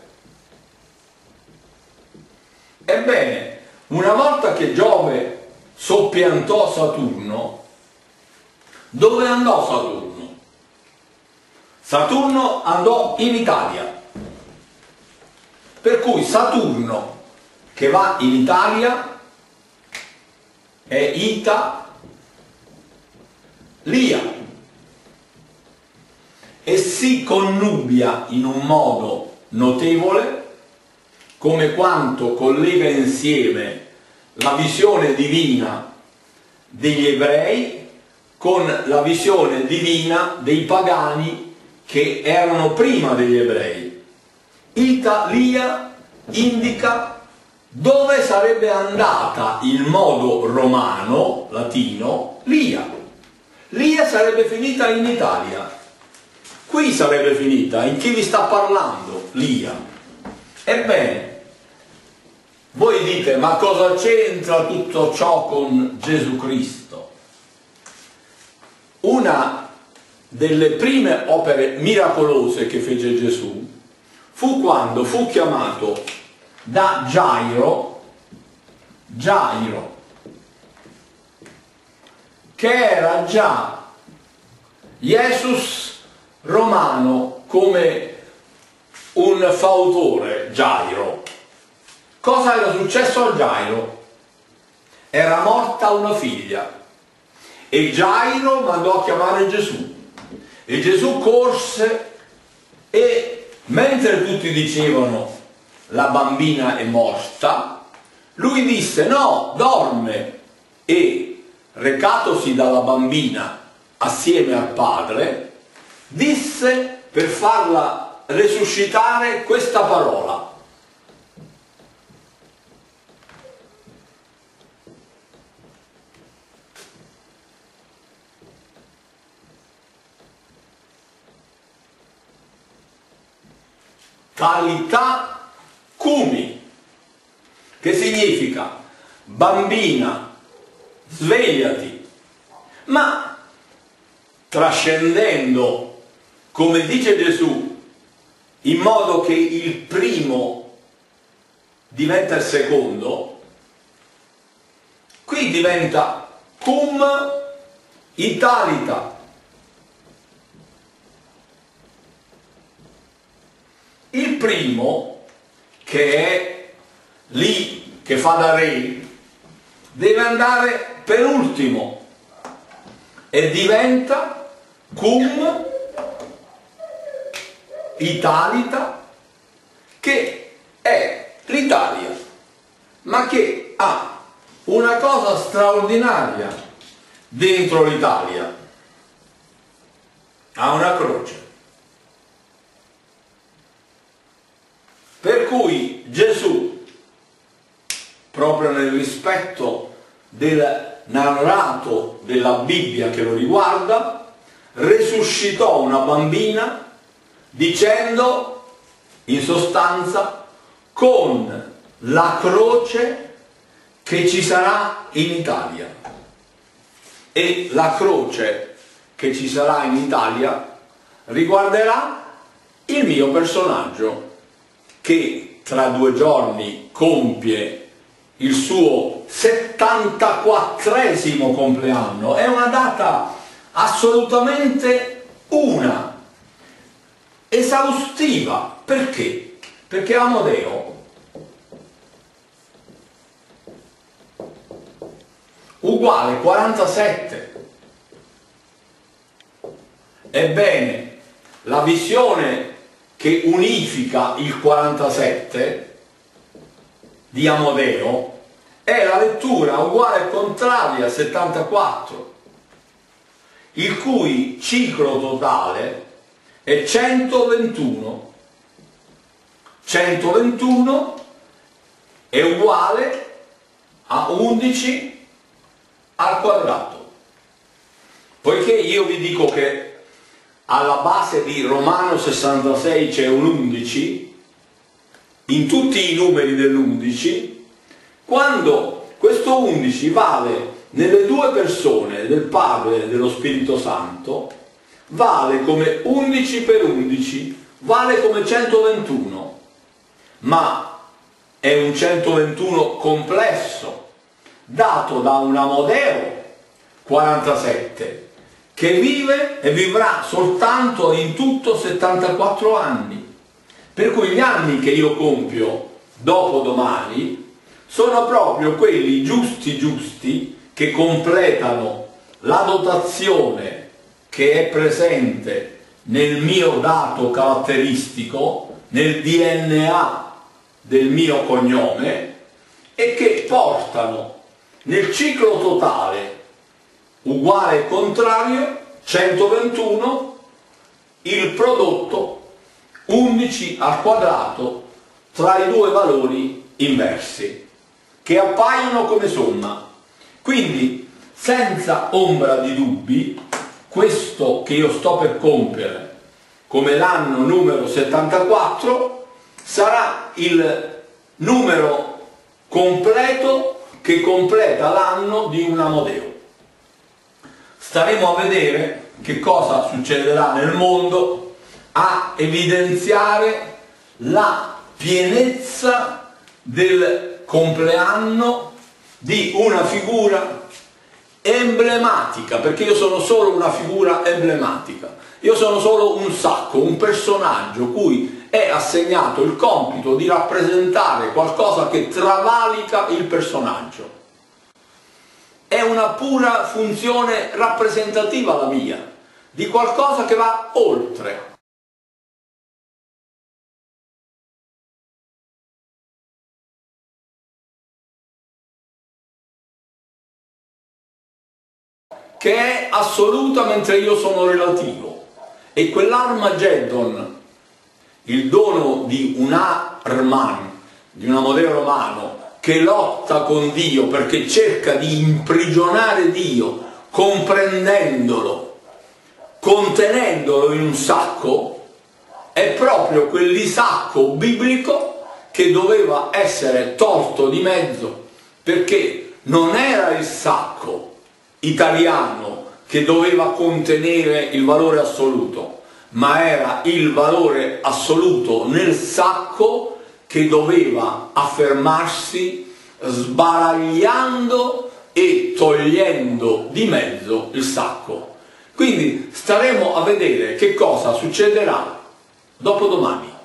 Ebbene, una volta che Giove soppiantò Saturno, dove andò Saturno? Saturno andò in Italia. Per cui Saturno che va in Italia è Ita Lia e si connubia in un modo notevole, come quanto collega insieme la visione divina degli ebrei con la visione divina dei pagani che erano prima degli ebrei. Italia indica dove sarebbe andata il modo romano, latino, Lia. Lia sarebbe finita in Italia. Qui sarebbe finita. In chi vi sta parlando? Lia. Ebbene, voi dite, ma cosa c'entra tutto ciò con Gesù Cristo? Una delle prime opere miracolose che fece Gesù fu quando fu chiamato da Gairo, che era già Jesus romano come un fautore, Gairo. Cosa era successo a Gairo? Era morta una figlia e Gairo mandò a chiamare Gesù e Gesù corse e mentre tutti dicevano la bambina è morta, lui disse no, dorme, e recatosi dalla bambina assieme al padre disse per farla resuscitare questa parola: Talità cumi, che significa bambina, svegliati. Ma trascendendo, come dice Gesù, in modo che il primo diventa il secondo, qui diventa cum italita. Il primo, che è lì, che fa da re, deve andare per ultimo e diventa cum italita, che è l'Italia, ma che ha una cosa straordinaria dentro l'Italia: ha una croce. Per cui Gesù, proprio nel rispetto del narrato della Bibbia che lo riguarda, resuscitò una bambina dicendo, in sostanza, con la croce che ci sarà in Italia. E la croce che ci sarà in Italia riguarderà il mio personaggio, che tra 2 giorni compie il suo 74esimo compleanno. È una data assolutamente esaustiva. Perché? Perché Amodeo, uguale 47. Ebbene, la visione che unifica il 47 di Amodeo è la lettura uguale e contraria al 74, il cui ciclo totale è 121. 121 è uguale a 11 al quadrato. Poiché io vi dico che alla base di Romano 66 c'è un 11, in tutti i numeri dell'11, quando questo 11 vale nelle due persone del Padre e dello Spirito Santo, vale come 11 per 11, vale come 121, ma è un 121 complesso, dato da un Amodeo 47, che vive e vivrà soltanto in tutto 74 anni. Per cui gli anni che io compio dopodomani sono proprio quelli giusti che completano la dotazione che è presente nel mio dato caratteristico, nel DNA del mio cognome, e che portano nel ciclo totale uguale e contrario 121 il prodotto 11 al quadrato tra i due valori inversi che appaiono come somma. Quindi senza ombra di dubbi questo che io sto per compiere come l'anno numero 74 sarà il numero completo che completa l'anno di un Amodeo. Staremo a vedere che cosa succederà nel mondo, a evidenziare la pienezza del compleanno di una figura emblematica, perché io sono solo una figura emblematica, io sono solo un sacco, un personaggio cui è assegnato il compito di rappresentare qualcosa che travalica il personaggio. È una pura funzione rappresentativa la mia, di qualcosa che va oltre. Che è assoluta mentre io sono relativo. E quell'Armageddon, il dono di un Arman, di un Amodeo romano, che lotta con Dio perché cerca di imprigionare Dio, comprendendolo, contenendolo in un sacco, è proprio quell'Isacco biblico che doveva essere tolto di mezzo, perché non era il sacco italiano che doveva contenere il valore assoluto, ma era il valore assoluto nel sacco che doveva affermarsi sbaragliando e togliendo di mezzo il sacco. Quindi staremo a vedere che cosa succederà dopodomani.